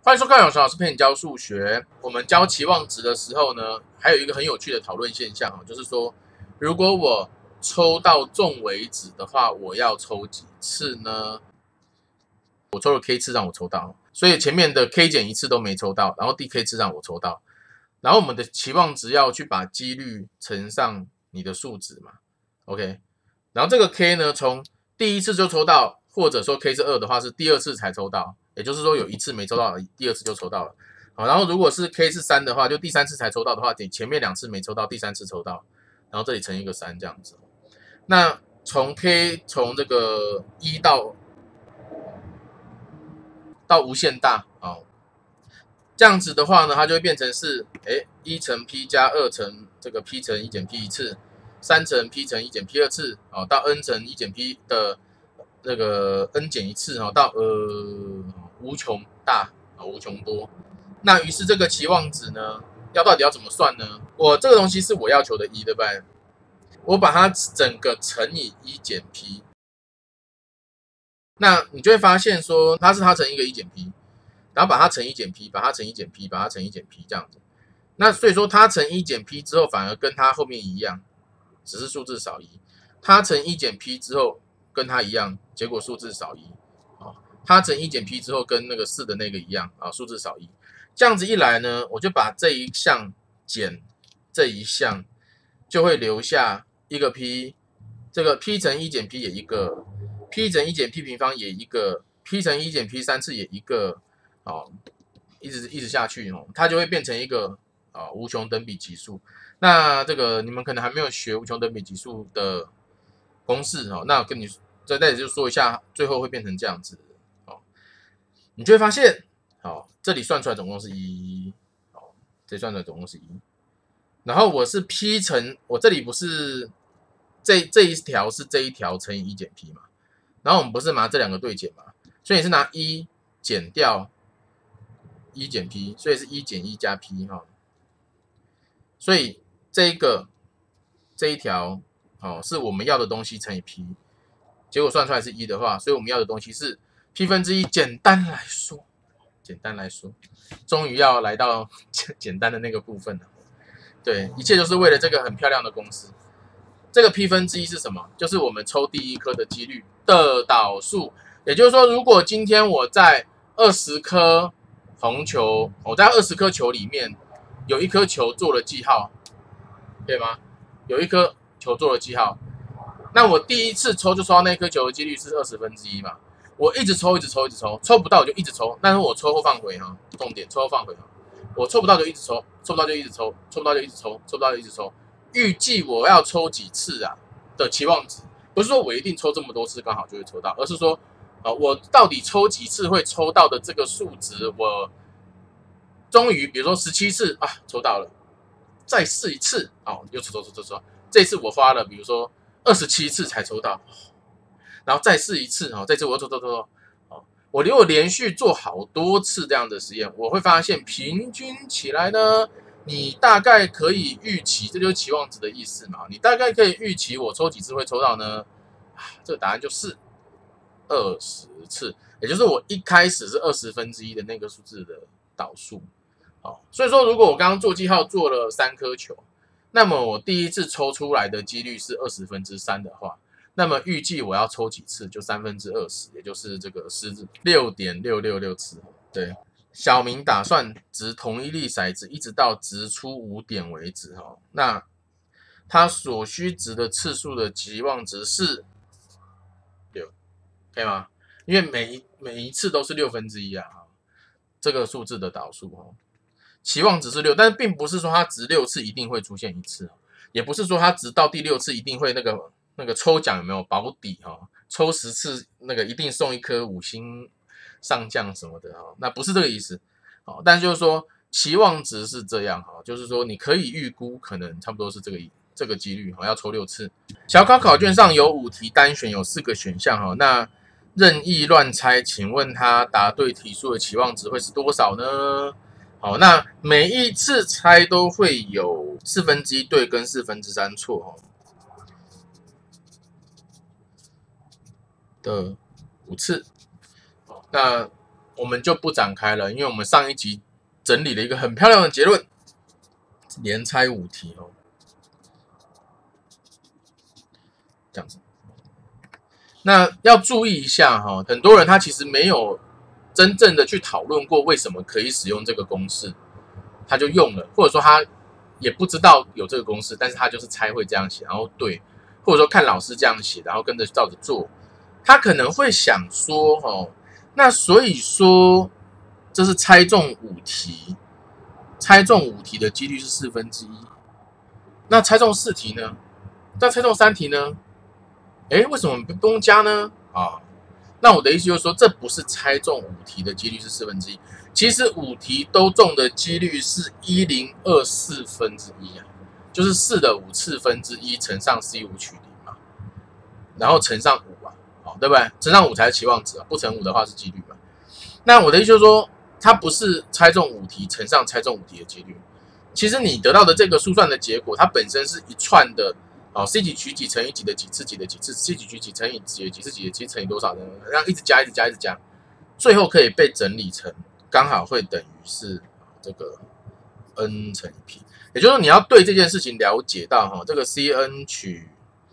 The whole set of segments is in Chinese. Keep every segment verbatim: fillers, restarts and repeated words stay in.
欢迎收看有陈老师陪你教数学。我们教期望值的时候呢，还有一个很有趣的讨论现象，就是说，如果我抽到中为止的话，我要抽几次呢？我抽了 K 次让我抽到，所以前面的 K 减一次都没抽到，然后第 K 次让我抽到，然后我们的期望值要去把几率乘上你的数值嘛 ，OK？ 然后这个 K 呢，从第一次就抽到，或者说 K 是二的话，是第二次才抽到。也就是说有一次没抽到，第二次就抽到了。好，然后如果是 K 是三的话，就第三次才抽到的话，前面两次没抽到，第三次抽到，然后这里乘一个三这样子。那从 K 从这个一到到无限大，哦，这样子的话呢，它就会变成是，哎，一乘 P 加二乘这个 P 乘一减 P 一次，三乘 P 乘一减 P 二次，哦，到 N 乘一减 P 的那个 N 减一次，哦，到呃无穷大啊，无穷多。那于是这个期望值呢，要到底要怎么算呢？我这个东西是我要求的一，对不对？我把它整个乘以一减 P， 那你就会发现说，它是它乘一个一减 P， 然后把它乘一减 P， 把它乘一减 P， 把它乘一减 P 这样子。那所以说它乘一减 P 之后，反而跟它后面一样，只是数字少一。它乘一减 P 之后跟它一样，结果数字少一。它乘一减 P 之后跟那个四的那个一样啊，数字少一。这样子一来呢，我就把这一项减这一项，就会留下一个 P， 这个 P 乘一减 P 也一个 ，P 乘一减 P 平方也一个 ，P 乘一减 P 三次也一个，哦，一直一直下去哦，它就会变成一个啊、哦、无穷等比级数。那这个你们可能还没有学无穷等比级数的公式哦，那我跟你在这里就说一下，最后会变成这样子。你就会发现，好，这里算出来总共是一，好，这里算出来总共是一。然后我是 P 乘，我这里不是这这一条是这一条乘以一减 P 嘛？然后我们不是拿这两个对减嘛？所以你是拿一减掉一减 P， 所以是一减一加 P 哈。所以这一个这一条，哦，是我们要的东西乘以 P， 结果算出来是一的话，所以我们要的东西是 P 分之一。简单来说，简单来说，终于要来到简单的那个部分了。对，一切就是为了这个很漂亮的公式。这个 P 分之一是什么？就是我们抽第一颗的几率的导数。也就是说，如果今天我在二十颗红球，我在二十颗球里面有一颗球做了记号，对吗？有一颗球做了记号，那我第一次抽就抽到那颗球的几率是二十分之一嘛？我一直抽，一直抽，一直抽，抽不到我就一直抽，但是我抽后放回哈，重点抽后放回哈，我抽不到就一直抽，抽不到就一直抽，抽不到就一直抽，抽不到就一直抽。预计我要抽几次啊的期望值，不是说我一定抽这么多次刚好就会抽到，而是说，呃，我到底抽几次会抽到的这个数值，我终于比如说十七次啊抽到了，再试一次哦，又抽抽抽抽抽，这次我花了比如说二十七次才抽到。然后再试一次哦，这次我又抽抽抽抽，哦，我如果连续做好多次这样的实验，我会发现平均起来呢，你大概可以预期，这就是期望值的意思嘛，你大概可以预期我抽几次会抽到呢？啊，这个答案就是二十次，也就是我一开始是二十分之一的那个数字的导数。好，所以说如果我刚刚做记号做了三颗球，那么我第一次抽出来的几率是二十分之三的话。那么预计我要抽几次？就三分之二十，也就是这个十六点六六六次。对，小明打算掷同一粒骰子，一直到掷出五点为止哈。那他所需掷的次数的期望值是六，可以吗？因为每一每一次都是六分之一啊，这个数字的导数哈，期望值是六，但是并不是说他掷六次一定会出现一次，也不是说他掷到第六次一定会那个。那个抽奖有没有保底哈、哦？抽十次那个一定送一颗五星上将什么的哈、哦？那不是这个意思，哦，但就是说期望值是这样哈、哦，就是说你可以预估可能差不多是这个这个几率哈、哦，要抽六次。小考考卷上有五题单选，有四个选项哈、哦，那任意乱猜，请问他答对题数的期望值会是多少呢？好，那每一次猜都会有四分之一对跟四分之三错哈。的五次，那我们就不展开了，因为我们上一集整理了一个很漂亮的结论，连拆五题哦，这样子。那要注意一下哈，很多人他其实没有真正的去讨论过为什么可以使用这个公式，他就用了，或者说他也不知道有这个公式，但是他就是猜会这样写，然后对，或者说看老师这样写，然后跟着照着做，他可能会想说哦，那所以说这是猜中五题，猜中五题的几率是四分之一，那猜中四题呢？那猜中三题呢？哎，为什么不用加呢？啊，那我的意思就是说，这不是猜中五题的几率是四分之一，其实五题都中的几率是一零二四分之一啊，就是四的五次分之一乘上 C 五取零嘛，然后乘上五啊，好，对不对？乘上五才是期望值啊，不乘五的话是几率嘛。那我的意思就是说，它不是猜中五题乘上猜中五题的几率，其实你得到的这个速算的结果，它本身是一串的。哦 ，C 几取几乘以几的几次几的几次 ，C 几取几乘以几的几次几的几乘以多少呢？这样一直加，一直加，一直加，最后可以被整理成刚好会等于是这个 n 乘以 p， 也就是说你要对这件事情了解到哈，这个 Cn 取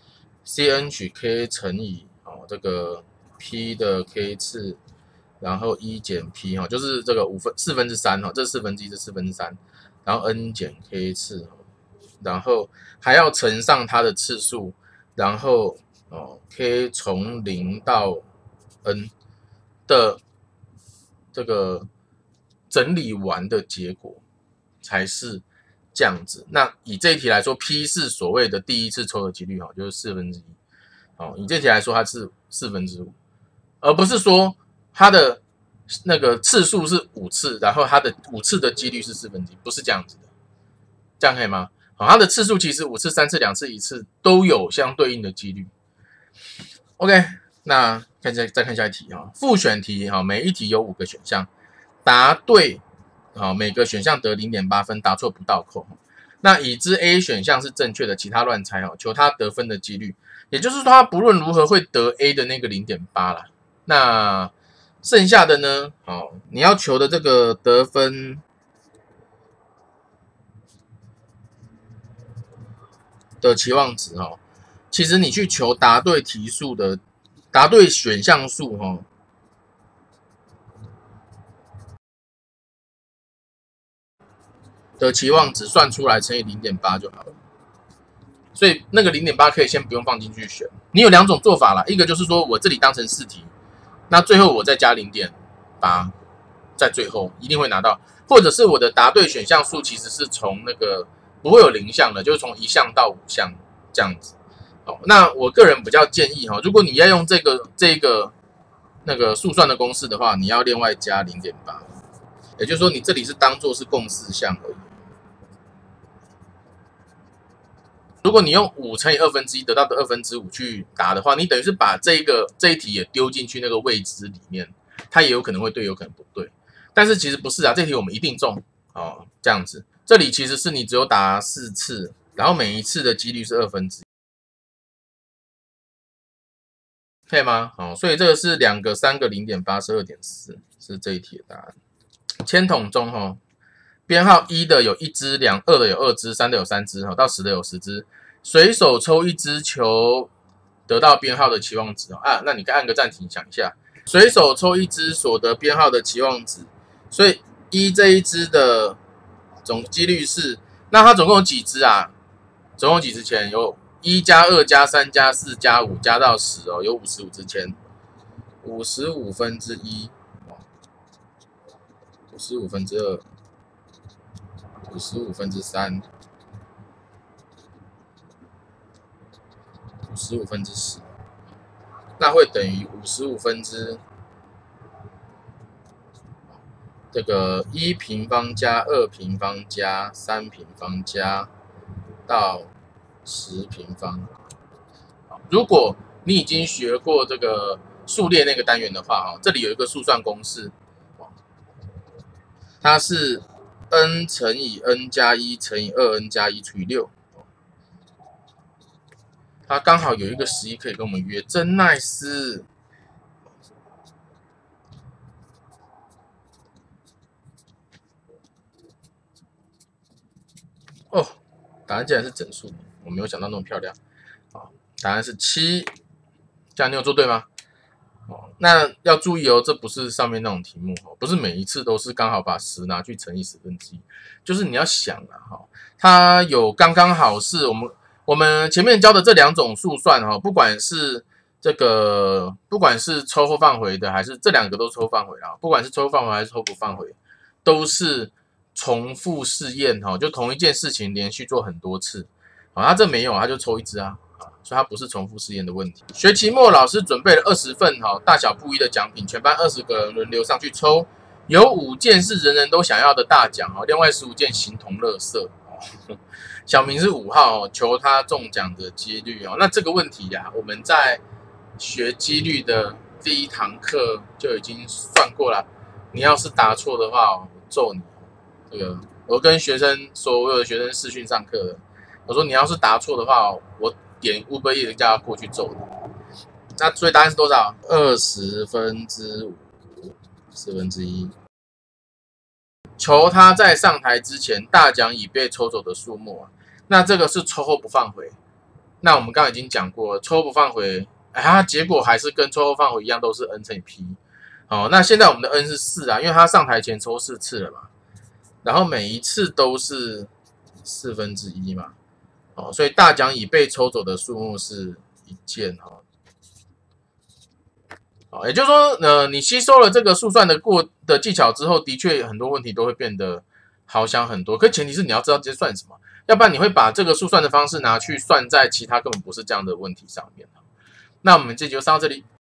Cn 取 k 乘以哦这个 p 的 k 次，然后一减 p 哈，就是这个五分四分之三哈，这四分之一，这四分之三，然后 n 减 k 次。然后还要乘上它的次数，然后哦 k 从零到 n 的这个整理完的结果才是这样子。那以这一题来说 ，p 是所谓的第一次抽的几率哈，就是四分之一。哦，以这题来说，它是四分之五，而不是说它的那个次数是五次，然后它的五次的几率是四分之一，不是这样子的。这样可以吗？好，它的次数其实五次、三次、两次、一次都有相对应的几率。OK， 那看再再看下一题哈，复选题哈，每一题有五个选项，答对好，每个选项得 零点八分，答错不倒扣。那已知 A 选项是正确的，其他乱猜哦，求他得分的几率，也就是说他不论如何会得 A 的那个 零点八 啦。那剩下的呢，好，你要求的这个得分的期望值哦，其实你去求答对题数的，答对选项数哦，的期望值算出来乘以 零点八 就好了。所以那个 零点八 可以先不用放进去选。你有两种做法啦，一个就是说我这里当成四题，那最后我再加 零点八， 在最后一定会拿到，或者是我的答对选项数其实是从那个不会有零项的，就是从一项到五项这样子。好，那我个人比较建议哈，如果你要用这个这个那个速算的公式的话，你要另外加 零点八， 也就是说你这里是当做是共四项而已。如果你用五乘以二分之一得到的二分之五去答的话，你等于是把这一个这一题也丢进去那个未知里面，它也有可能会对，有可能不对。但是其实不是啊，这题我们一定中哦，这样子。这里其实是你只有答四次，然后每一次的几率是二分之一，可以吗？好、哦，所以这个是两个、三个 零点八 是 二点四， 是这一题的答案。签筒中哈、哦，编号一的有一支，两二的有二支，三的有三支，哈，到十的有十支。随手抽一支球，得到编号的期望值啊，那你可以按个暂停想一下，随手抽一支所得编号的期望值，所以一这一支的总几率是，那它总共有几支啊？总共有几支签？有一加二加三加四加五加到十哦，有五十五支签，五十五分之一，五十五分之二，五十五分之三。十五分之十，那会等于五十五分之这个一平方加二平方加三平方加到十平方。如果你已经学过这个数列那个单元的话，哈，这里有一个速算公式，它是 n 乘以 n 加一乘以二 n 加一除以六。他刚好有一个十一可以跟我们约，真 nice。 哦，答案竟然是整数，我没有想到那么漂亮。好，答案是七，这样你有做对吗？哦，那要注意哦，这不是上面那种题目哦，不是每一次都是刚好把十拿去乘以十分之一，就是你要想啊，哈，它有刚刚好是我们我们前面教的这两种速算哈，不管是这个不管是抽或放回的，还是这两个都抽放回啊，不管是抽放回还是抽不放回，都是重复试验哈，就同一件事情连续做很多次，好，它这没有，它就抽一支啊。所以它不是重复试验的问题。学期末老师准备了二十份哈大小不一的奖品，全班二十个人轮流上去抽，有五件是人人都想要的大奖哦，另外十五件形同垃圾。小明是五号哦，求他中奖的几率哦。那这个问题呀、啊，我们在学几率的第一堂课就已经算过了。你要是答错的话，我揍你。这个我跟学生说，我有学生视讯上课的，我说你要是答错的话，我点 Uber Eats 叫他过去揍你。那所以答案是多少？二十分之五，四分之一。求他在上台之前，大奖已被抽走的数目啊。那这个是抽后不放回。那我们刚刚已经讲过了，抽后不放回，哎，它结果还是跟抽后放回一样，都是 n 乘以 p。好，那现在我们的 n 是四啊，因为他上台前抽四次了嘛，然后每一次都是四分之一嘛。哦，所以大奖已被抽走的数目是一件哈。哦，也就是说，呃，你吸收了这个速算的过的技巧之后，的确很多问题都会变得好想很多。可前提是你要知道这些算什么，要不然你会把这个速算的方式拿去算在其他根本不是这样的问题上面。那我们这集就上到这里。